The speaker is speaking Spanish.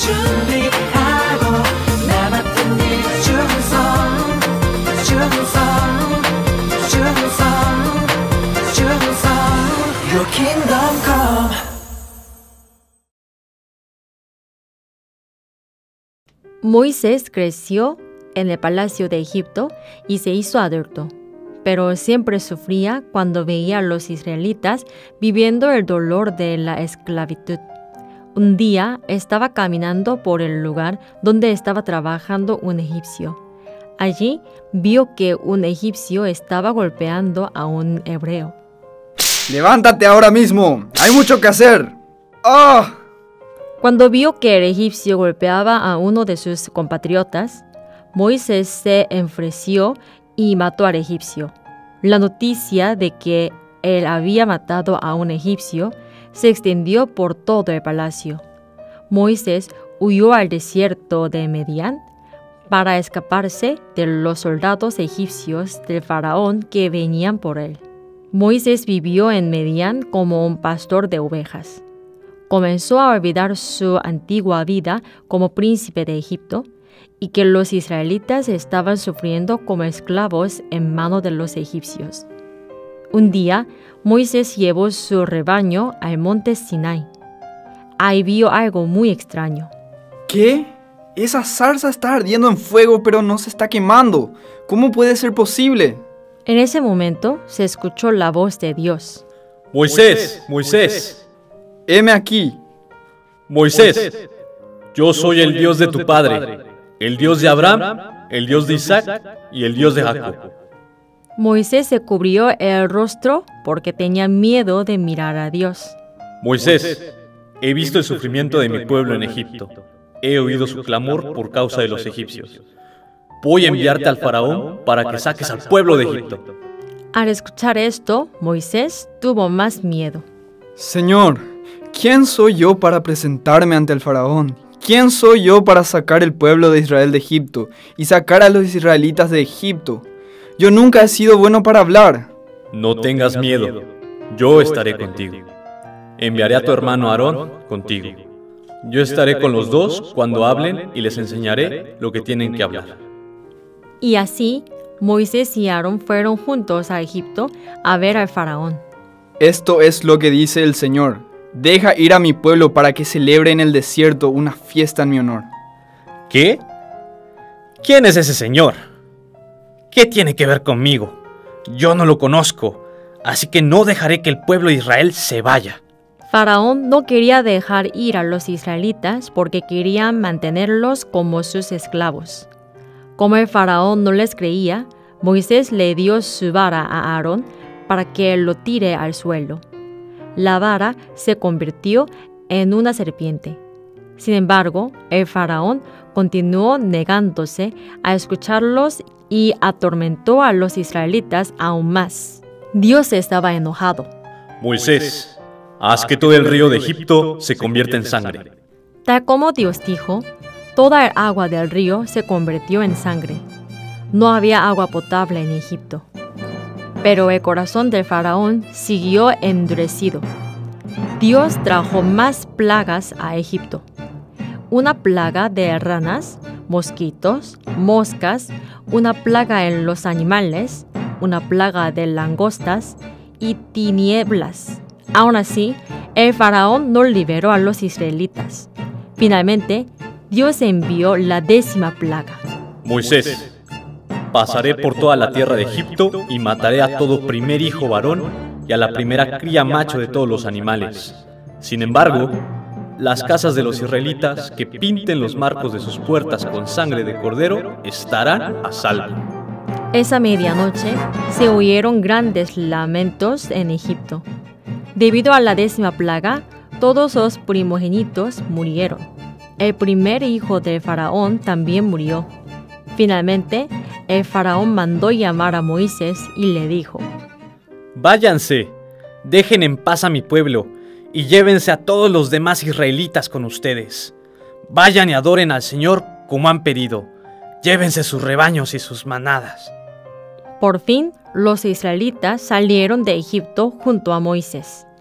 준비하고 나 맡은 일 충성 Your kingdom come. Moisés creció en el palacio de Egipto y se hizo adulto, pero siempre sufría cuando veía a los israelitas viviendo el dolor de la esclavitud. Un día estaba caminando por el lugar donde estaba trabajando un egipcio. Allí vio que un egipcio estaba golpeando a un hebreo. ¡Levántate ahora mismo! ¡Hay mucho que hacer! ¡Ah! Cuando vio que el egipcio golpeaba a uno de sus compatriotas, Moisés se enfureció y mató al egipcio. La noticia de que él había matado a un egipcio se extendió por todo el palacio. Moisés huyó al desierto de Medián para escaparse de los soldados egipcios del faraón que venían por él. Moisés vivió en Medián como un pastor de ovejas. Comenzó a olvidar su antigua vida como príncipe de Egipto y que los israelitas estaban sufriendo como esclavos en manos de los egipcios. Un día, Moisés llevó su rebaño al monte Sinai. Ahí vio algo muy extraño. ¿Qué? Esa zarza está ardiendo en fuego, pero no se está quemando. ¿Cómo puede ser posible? En ese momento se escuchó la voz de Dios. Moisés, Moisés. Heme aquí. Moisés, yo soy el Dios de tu padre, el Dios de Abraham, el Dios de Isaac y el Dios de Jacob. Moisés se cubrió el rostro porque tenía miedo de mirar a Dios. Moisés, he visto el sufrimiento de mi pueblo en Egipto. He oído su clamor por causa de los egipcios. Voy a enviarte al faraón para que saques al pueblo de Egipto. Al escuchar esto, Moisés tuvo más miedo. Señor, ¿quién soy yo para presentarme ante el faraón? ¿Quién soy yo para sacar el pueblo de Israel de Egipto y sacar a los israelitas de Egipto? Yo nunca he sido bueno para hablar. No tengas miedo, yo estaré contigo. Enviaré a tu hermano Aarón contigo. Yo estaré con los dos cuando hablen y les enseñaré lo que tienen que hablar. Y así, Moisés y Aarón fueron juntos a Egipto a ver al faraón. Esto es lo que dice el Señor. Deja ir a mi pueblo para que celebre en el desierto una fiesta en mi honor. ¿Qué? ¿Quién es ese señor? ¿Qué tiene que ver conmigo? Yo no lo conozco, así que no dejaré que el pueblo de Israel se vaya. Faraón no quería dejar ir a los israelitas porque quería mantenerlos como sus esclavos. Como el faraón no les creía, Moisés le dio su vara a Aarón para que lo tire al suelo. La vara se convirtió en una serpiente. Sin embargo, el faraón continuó negándose a escucharlos y atormentó a los israelitas aún más. Dios estaba enojado. Moisés, haz que todo el río de Egipto se convierta en sangre. Tal como Dios dijo, toda el agua del río se convirtió en sangre. No había agua potable en Egipto. Pero el corazón del faraón siguió endurecido. Dios trajo más plagas a Egipto. Una plaga de ranas, mosquitos, moscas, una plaga en los animales, una plaga de langostas y tinieblas. Aún así, el faraón no liberó a los israelitas. Finalmente, Dios envió la 10ª plaga. Moisés, pasaré por toda la tierra de Egipto y mataré a todo primer hijo varón y a la primera cría macho de todos los animales. Sin embargo, las casas de los israelitas que pinten los marcos de sus puertas con sangre de cordero estarán a salvo. Esa medianoche se oyeron grandes lamentos en Egipto. Debido a la 10ª plaga, todos los primogénitos murieron. El primer hijo del faraón también murió. Finalmente, el faraón mandó llamar a Moisés y le dijo: Váyanse, dejen en paz a mi pueblo y llévense a todos los demás israelitas con ustedes. Vayan y adoren al Señor como han pedido. Llévense sus rebaños y sus manadas. Por fin, los israelitas salieron de Egipto junto a Moisés.